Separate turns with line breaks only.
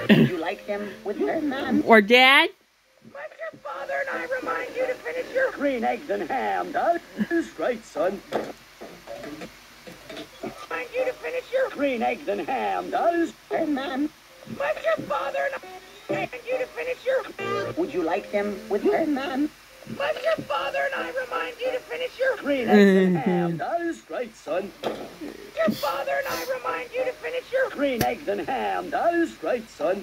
Would you like them with her, Mom?
Or Dad?
Must your father and I remind you to finish your green eggs and ham, does? Right, son. Remind you to finish your green eggs and ham, does? Her, Mom? Must your father and I remind you to finish your... Would you like them with her, Mom? Must your father and I remind you to finish your green eggs and ham, does? Right, son. Your father and I remind you to finish your green eggs and ham, does? Right, son.